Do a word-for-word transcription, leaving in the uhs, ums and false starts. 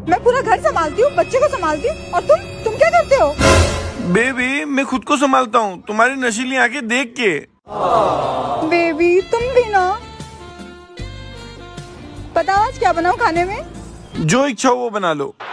मैं पूरा घर संभालती हूँ, बच्चे को संभालती हूँ, और तुम तुम क्या करते हो? बेबी मैं खुद को संभालता हूँ, तुम्हारी नशीली आंखें देख के। बेबी तुम भी ना। पता आज क्या बनाऊँ खाने में? जो इच्छा हो वो बना लो।